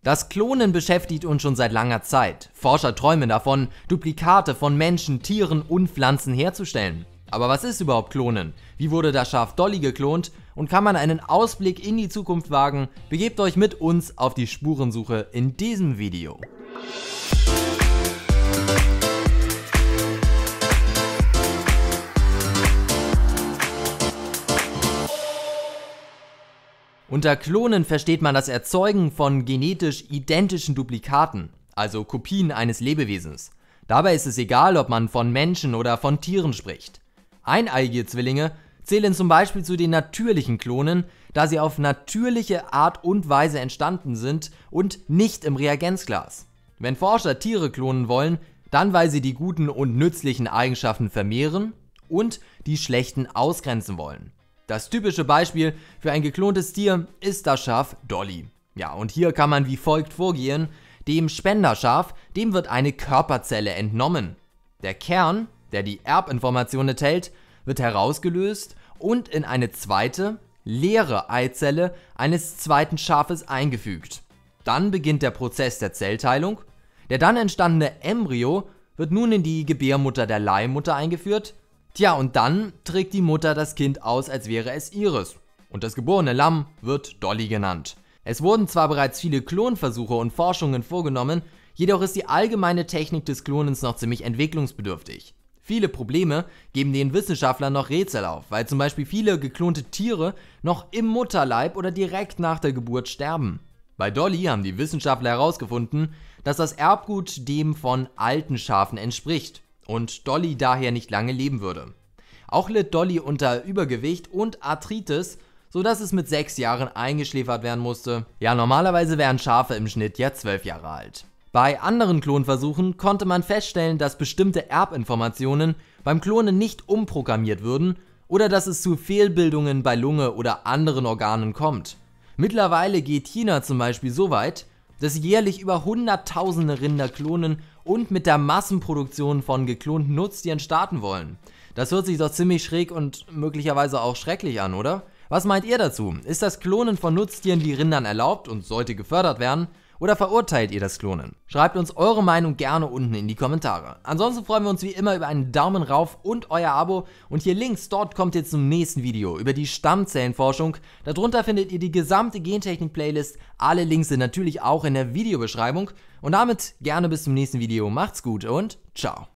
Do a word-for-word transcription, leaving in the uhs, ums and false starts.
Das Klonen beschäftigt uns schon seit langer Zeit. Forscher träumen davon, Duplikate von Menschen, Tieren und Pflanzen herzustellen. Aber was ist überhaupt Klonen? Wie wurde das Schaf Dolly geklont? Und kann man einen Ausblick in die Zukunft wagen? Begebt euch mit uns auf die Spurensuche in diesem Video. Unter Klonen versteht man das Erzeugen von genetisch identischen Duplikaten, also Kopien eines Lebewesens. Dabei ist es egal, ob man von Menschen oder von Tieren spricht. Eineiige Zwillinge zählen zum Beispiel zu den natürlichen Klonen, da sie auf natürliche Art und Weise entstanden sind und nicht im Reagenzglas. Wenn Forscher Tiere klonen wollen, dann weil sie die guten und nützlichen Eigenschaften vermehren und die schlechten ausgrenzen wollen. Das typische Beispiel für ein geklontes Tier ist das Schaf Dolly. Ja, und hier kann man wie folgt vorgehen. Dem Spenderschaf, dem wird eine Körperzelle entnommen. Der Kern, der die Erbinformation enthält, wird herausgelöst und in eine zweite, leere Eizelle eines zweiten Schafes eingefügt. Dann beginnt der Prozess der Zellteilung. Der dann entstandene Embryo wird nun in die Gebärmutter der Leihmutter eingeführt. Tja, und dann trägt die Mutter das Kind aus, als wäre es ihres. Und das geborene Lamm wird Dolly genannt. Es wurden zwar bereits viele Klonversuche und Forschungen vorgenommen, jedoch ist die allgemeine Technik des Klonens noch ziemlich entwicklungsbedürftig. Viele Probleme geben den Wissenschaftlern noch Rätsel auf, weil zum Beispiel viele geklonte Tiere noch im Mutterleib oder direkt nach der Geburt sterben. Bei Dolly haben die Wissenschaftler herausgefunden, dass das Erbgut dem von alten Schafen entspricht und Dolly daher nicht lange leben würde. Auch litt Dolly unter Übergewicht und Arthritis, sodass es mit sechs Jahren eingeschläfert werden musste. Ja, normalerweise wären Schafe im Schnitt ja zwölf Jahre alt. Bei anderen Klonversuchen konnte man feststellen, dass bestimmte Erbinformationen beim Klonen nicht umprogrammiert würden oder dass es zu Fehlbildungen bei Lunge oder anderen Organen kommt. Mittlerweile geht China zum Beispiel so weit, dass sie jährlich über hunderttausende Rinder klonen und mit der Massenproduktion von geklonten Nutztieren starten wollen. Das hört sich doch ziemlich schräg und möglicherweise auch schrecklich an, oder? Was meint ihr dazu? Ist das Klonen von Nutztieren wie Rindern erlaubt und sollte gefördert werden? Oder verurteilt ihr das Klonen? Schreibt uns eure Meinung gerne unten in die Kommentare. Ansonsten freuen wir uns wie immer über einen Daumen rauf und euer Abo. Und hier links, dort kommt ihr zum nächsten Video über die Stammzellenforschung. Darunter findet ihr die gesamte Gentechnik-Playlist. Alle Links sind natürlich auch in der Videobeschreibung. Und damit gerne bis zum nächsten Video. Macht's gut und ciao.